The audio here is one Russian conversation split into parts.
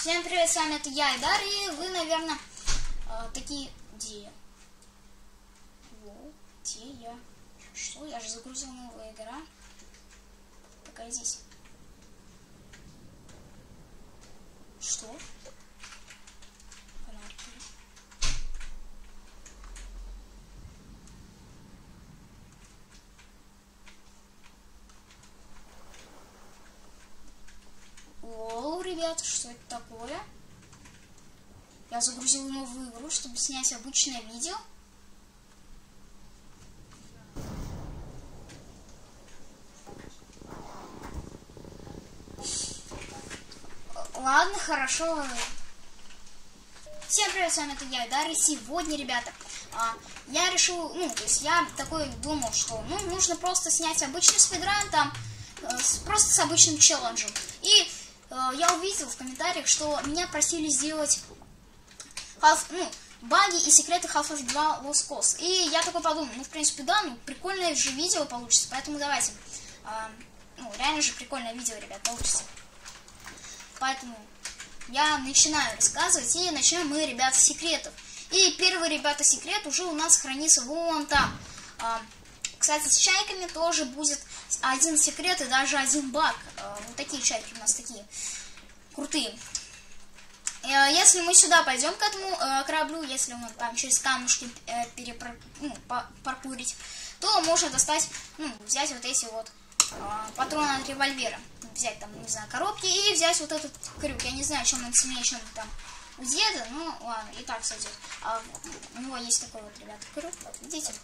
Всем привет, с вами это я, Идар, и вы, наверное, такие... Где я? Где я? Что? Я же загрузил новая игра. Какая здесь? Что? Фонарики. О, ребята, что это такое? Я загрузил новую игру, чтобы снять обычное видео. Ладно, хорошо. Всем привет, с вами это я, Идар, и сегодня, ребята, я решил, то есть я такой думал, что, нужно просто снять обычный спидран, там, просто с обычным челленджем. И я увидел в комментариях, что меня просили сделать баги и секреты Half-Life 2 Lost Cause. И я такой подумал, в принципе, да, прикольное же видео получится, поэтому давайте. Реально же прикольное видео, ребят, получится. Поэтому я начинаю рассказывать, и начнем мы, ребята, с секретов. И первый, ребята, секрет уже у нас хранится вон там. Кстати, с чайками тоже будет один секрет и даже один баг. Вот такие чайки у нас такие крутые. Если мы сюда пойдем к этому кораблю, если мы там через камушки паркурить, то можно достать, взять вот эти вот патроны от револьвера. Взять там, не знаю, коробки и взять вот этот крюк. Я не знаю, чем он сильнее, чем там у деда, но ладно, и так сойдет. У него есть такой вот, ребята, крюк, вот видите.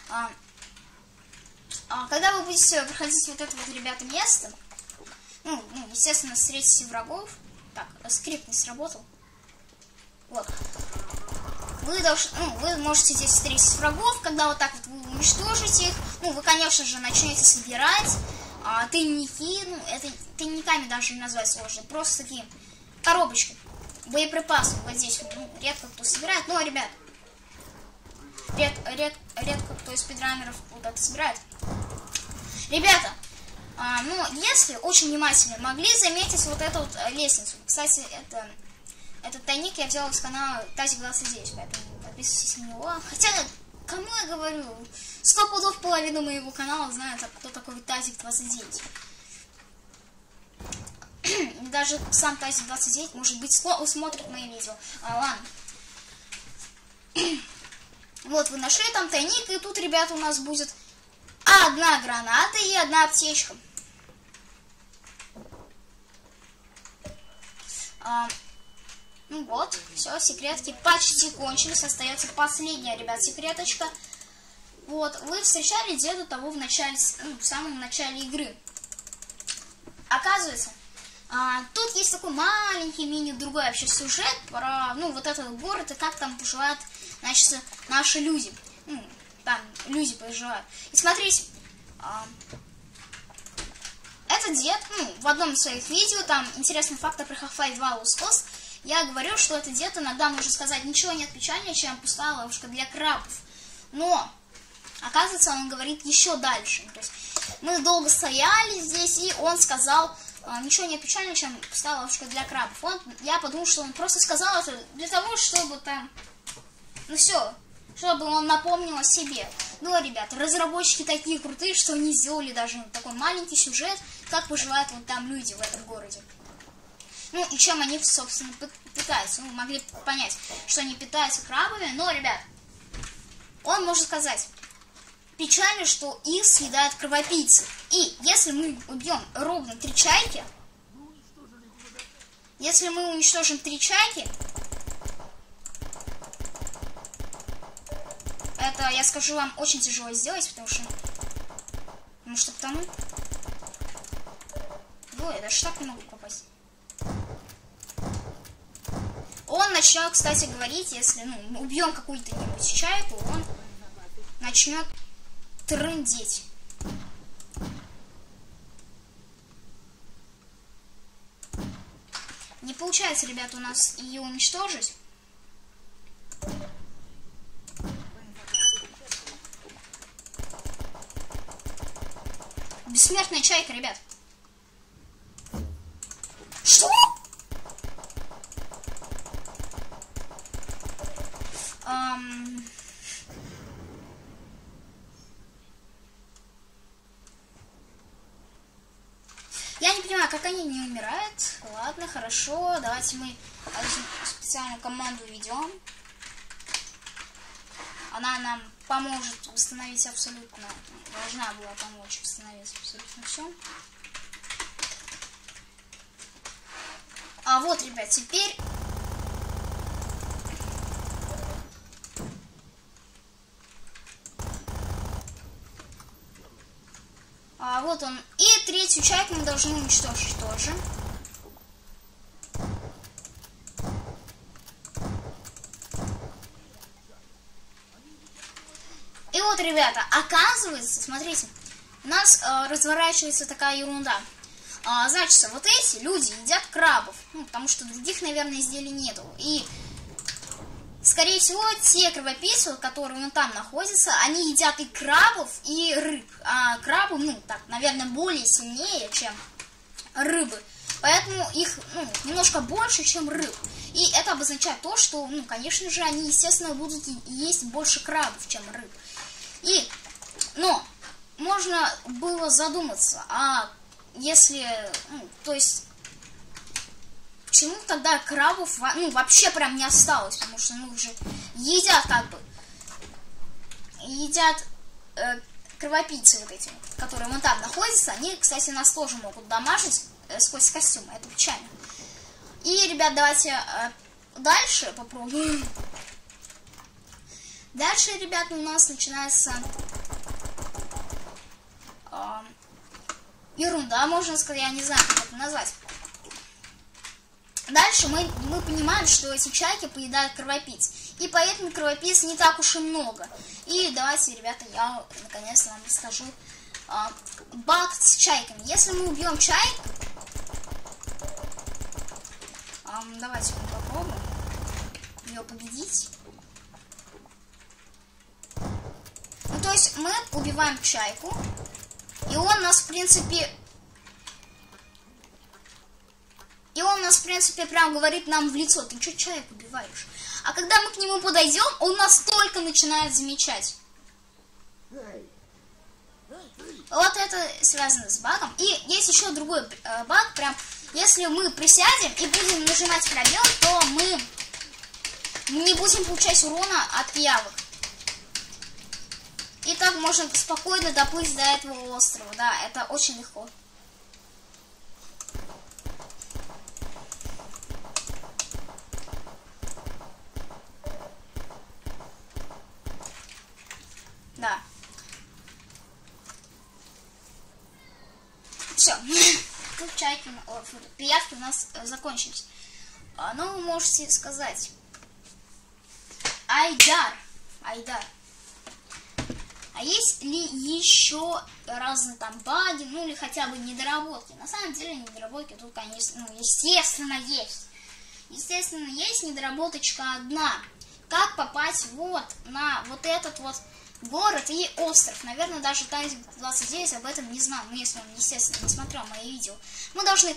Когда вы будете проходить вот это вот, ребята, место, естественно, встретите врагов. Так, скрипт не сработал. Вот. Вы можете здесь встретить врагов, когда вот так вот вы уничтожите их. Вы, конечно же, начнете собирать тайники. Это тайниками даже не назвать сложно. Просто такие коробочки, боеприпасы. Вот здесь редко кто собирает. Но, ребят, редко кто из спидранеров вот это собирает. Ребята, если очень внимательно могли заметить вот эту вот лестницу. Кстати, этот тайник я взял из канала Тазик29, поэтому подписывайтесь на него. Хотя, кому я говорю, 100 пудов половину моего канала знают, кто такой Тазик29. Даже сам Тазик29, может быть, смотрит мои видео. Ладно. Вот, вы нашли там тайник, и тут, ребята, у нас будет одна граната и одна аптечка. Вот, все, секретки почти кончились. Остается последняя, ребят, секреточка. Вот, вы встречали деда того в начале, в самом начале игры. Оказывается, тут есть такой маленький другой вообще сюжет про, вот этот город и как там поживают, значит, наши люди. Там люди поживают. И смотрите, этот дед, в одном из своих видео, там интересный факт про Half-Life 2 Lost Cause, я говорю, что этот дед иногда может сказать ничего нет печальнее, чем пустая ловушка для крабов. Но, оказывается, он говорит еще дальше. То есть мы долго стояли здесь, и он сказал, ничего нет печальнее, чем пустая ловушка для крабов. Я подумал, что он просто сказал это для того, чтобы там, все, чтобы он напомнил о себе. Но, ребята, разработчики такие крутые, что они сделали даже такой маленький сюжет, как выживают вот там люди в этом городе. И чем они, собственно, питаются. Вы могли понять, что они питаются крабами. Но, ребят, он может сказать, печально, что их съедают кровопийцы. И если мы убьем ровно 3 чайки, если мы уничтожим 3 чайки, это, я скажу вам, очень тяжело сделать, потому что потону. Я даже так не могу попасть. Он начнет, кстати, говорить, если убьем какую-то чайку, он начнет трындеть. Не получается, ребята, у нас ее уничтожить. Бессмертная чайка, ребят. Что? Я не понимаю, как они не умирают. Ладно, хорошо. Давайте мы специальную команду введем. Она нам поможет восстановить абсолютно. Должна была помочь восстановить абсолютно все. А вот, ребят, теперь... вот он. И третью чайку мы должны уничтожить тоже. И вот, ребята, оказывается, смотрите, у нас разворачивается такая ерунда. Значит, вот эти люди едят крабов, ну, потому что других, наверное, изделий нету. И, скорее всего, те кровопийцы, которые вон там находятся, они едят и крабов, и рыб. А крабы, ну, так, наверное, более сильнее, чем рыбы. Поэтому их, ну, немножко больше, чем рыб. И это обозначает то, что, ну, конечно же, они, естественно, будут есть больше крабов, чем рыб. Но можно было задуматься, а если, ну, то есть, почему тогда крабов, ну, вообще прям не осталось, потому что, ну, уже едят, как бы, едят кровопийцы вот эти, которые вон там находятся, они, кстати, нас тоже могут дамажить сквозь костюмы, это печально. И, ребят, давайте дальше попробуем. Дальше, ребята, у нас начинается ерунда, можно сказать, я не знаю, как это назвать. Дальше мы понимаем, что эти чайки поедают кровопийц. И поэтому кровопийц не так уж и много. И давайте, ребята, я наконец-то вам расскажу баг с чайками. Если мы убьем чайк, давайте мы попробуем ее победить. Ну, то есть мы убиваем чайку, и он нас, в принципе, прям говорит нам в лицо: ты что чайку убиваешь? А когда мы к нему подойдем, он нас только начинает замечать. Вот это связано с багом. И есть еще другой баг, прям, если мы присядем и будем нажимать пробел, то мы не будем получать урона от пиявок. И так можно спокойно доплыть до этого острова. Да, это очень легко. Да. Все. Тут чайки, пиявки у нас закончились. Но вы можете сказать: Айдар. А есть ли еще разные там баги, ну или хотя бы недоработки? На самом деле недоработки тут, конечно, ну, естественно, есть. Естественно, есть недоработочка одна. Как попасть вот на вот этот вот город и остров? Наверное, даже Тазик 29 об этом не знал. Ну, если он, естественно, не смотрел мои видео. Мы должны...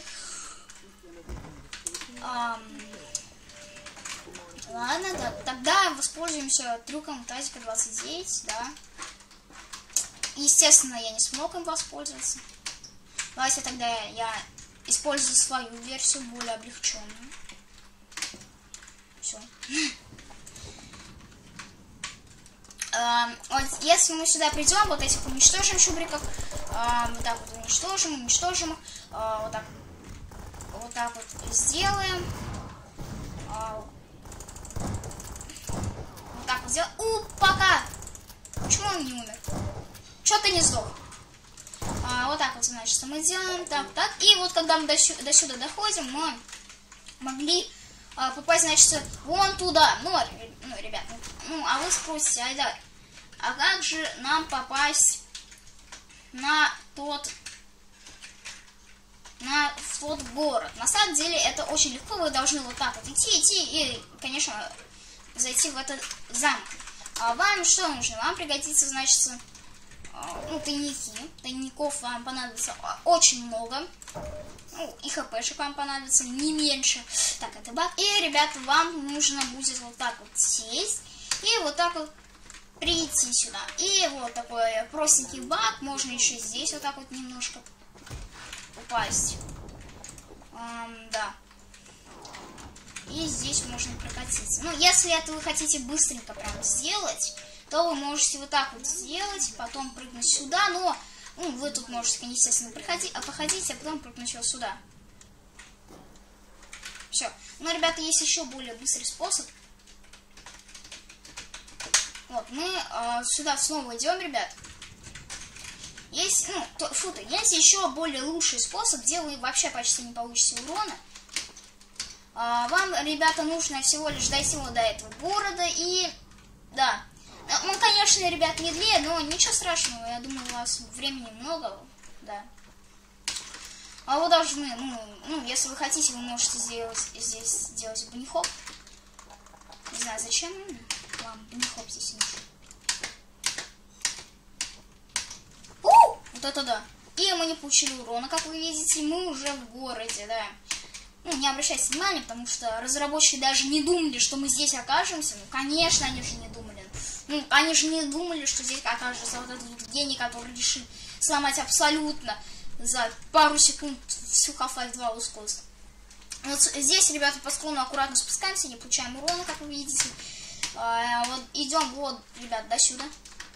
Ладно, да, тогда воспользуемся трюком Тазика 29, да. Естественно, я не смог им воспользоваться. Давайте тогда я использую свою версию, более облегченную. Все. Вот если мы сюда придем, вот этих уничтожим чубриков, вот так вот уничтожим их, вот так вот сделаем. Вот так вот сделаем. Пока! Почему он не умер? Чё ты не сдох? Вот так вот, значит, мы делаем так. И вот когда мы до сюда доходим, мы могли попасть, значит, вон туда. Ну, ребят, а вы спросите: Айдар, а как же нам попасть в тот город? На самом деле это очень легко, вы должны вот так вот идти и, конечно, зайти в этот замок. А вам что нужно? Вам пригодится, значит, ну, тайники. Тайников вам понадобится очень много. Ну, и хпшек вам понадобится не меньше. Так, это баг. И, ребята, вам нужно будет вот так вот сесть И вот так вот прийти сюда. И вот такой простенький баг. Можно еще здесь вот так вот немножко упасть. Да. И здесь можно прокатиться. Ну, если это вы хотите быстренько прям сделать, то вы можете вот так вот сделать, потом прыгнуть сюда, но вы тут можете, естественно, походить, а потом прыгнуть вот сюда. Все. Но, ребята, есть еще более быстрый способ. Вот, мы сюда снова идем, ребят. Есть, есть еще более лучший способ, где вы вообще почти не получите урона. Вам, ребята, нужно всего лишь дойти вот до этого города и... Да. Он, конечно, ребят, медлее, но ничего страшного. Я думаю, у вас времени много. Да. А вы должны, если вы хотите, вы можете здесь сделать bunny-hop. Не знаю, зачем вам bunny-hop здесь нужен. Вот это да. И мы не получили урона, как вы видите. Мы уже в городе, да. Не обращайте внимания, потому что разработчики даже не думали, что мы здесь окажемся. Конечно, они же не думали. Они же не думали, что здесь окажется вот этот вот гений, который решил сломать абсолютно за пару секунд всю Half-Life 2 ускорство. Вот здесь, ребята, по склону аккуратно спускаемся, не получаем урона, как вы видите. Вот идем, вот, ребят, до сюда.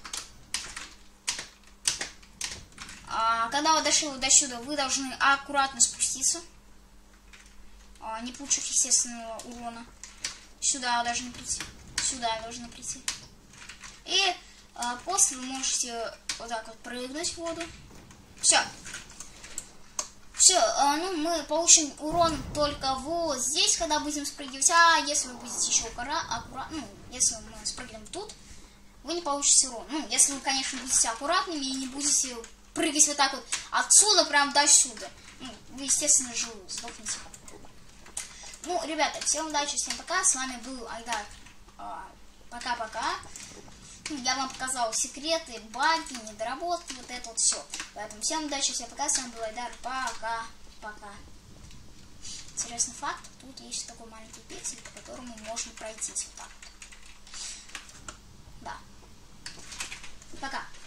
Когда вы дошли до сюда, вы должны аккуратно спуститься. Не получив естественного урона. Сюда должны прийти. Сюда должны прийти. И после вы можете вот так вот прыгнуть в воду. Все. Все, мы получим урон только вот здесь, когда будем спрыгивать. А если вы будете еще аккуратно, если мы спрыгнем тут, вы не получите урон. Если вы, конечно, будете аккуратными и не будете прыгать вот так вот отсюда прям до сюда. Вы, естественно же, сдохнете. Ребята, всем удачи, всем пока. С вами был Айдар. Пока-пока. Я вам показал секреты, баги, недоработки, вот это вот все. Поэтому всем удачи, всем пока. С вами был Айдар. Пока-пока. Интересный факт. Тут есть такой маленький пиксель, по которому можно пройтись вот так вот. Да. Пока.